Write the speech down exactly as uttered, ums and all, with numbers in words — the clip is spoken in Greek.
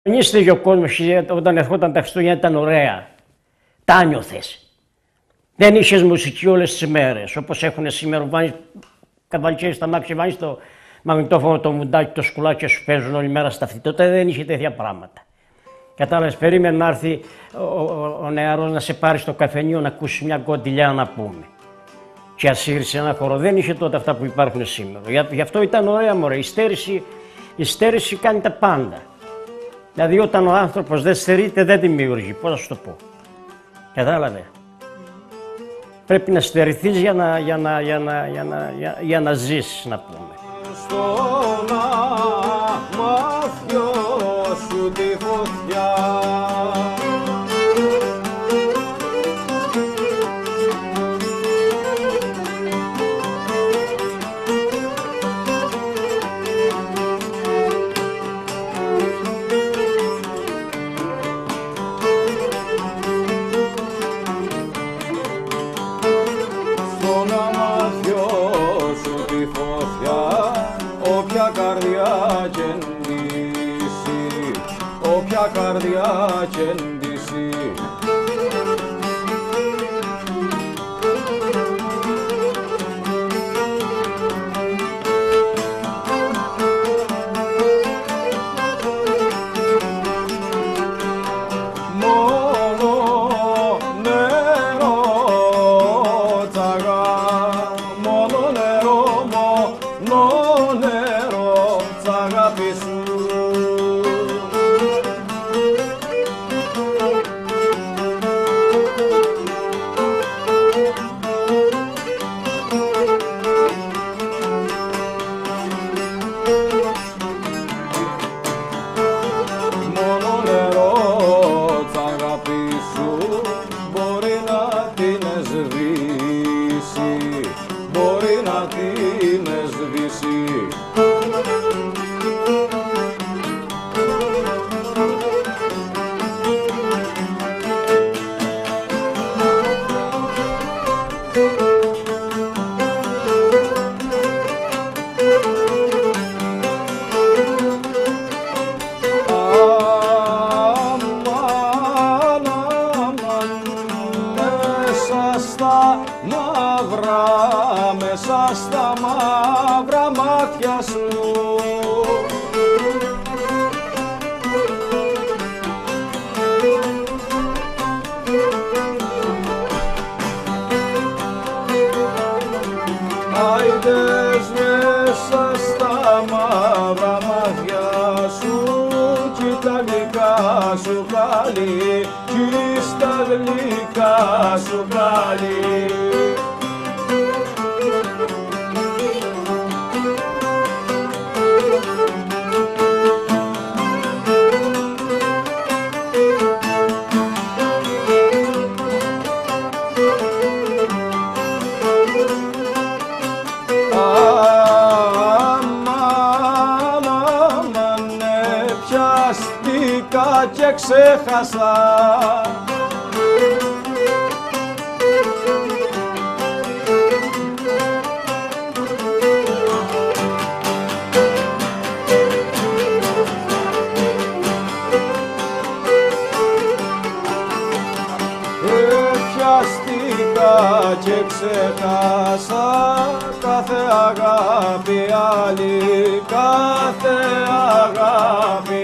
Νίστηκε ο κόσμος όταν ερχόταν τα Χριστούγεννα, ήταν ωραία. Τα νιώθες. Δεν είχες μουσική όλες τις μέρες, όπως έχουν σήμερα. Βάνεις, καβαλιτσέρι στα μάξι, βάνεις το μαγνητόφωνο, το μουντάκι, το σκουλάκι σου παίζουν όλη μέρα στα αυτή. Τότε δεν είχε τέτοια πράγματα. Κατάλαβες, περίμενε να έρθει ο, ο, ο νεαρός να σε πάρει στο καφενείο να ακούσει μια κοντιλιά να πούμε. Και ασύρεις ένα χώρο. Δεν είχε τότε αυτά που υπάρχουν σήμερα. Γι' αυτό ήταν ωραία, μωρέ. Η στέρηση, η στέρηση κάνει τα πάντα. Δηλαδή όταν ο άνθρωπος δεν στερείται δεν δημιουργεί. Πώς να σου το πω. Κατάλαβε. Πρέπει να στερηθείς για να, για να, για να, για να, για, για να ζήσεις, να πούμε. Στον αμάθιο σου τη φωτιά. Όποια καρδιά κι εντύσει, όποια καρδιά κι εντύσει. Μόνο νερό τσαγά, μόνο νερό, μόνο νερό τ' αγάπη σου. Μόνο νερό τ' αγάπη σου μπορεί να την σβήσει, μπορεί να την σβήσει. Στα μαύρα, μέσα στα μαύρα μάτια σου. Άιντες μέσα στα μαύρα μάτια σου κι τα γλυκά σου χάλι, κι στα γλυκά σου χάλι. Πιάστηκα και ξέχασα. Πιάστηκα και ξέχασα κάθε αγάπη άλλη, κάθε αγάπη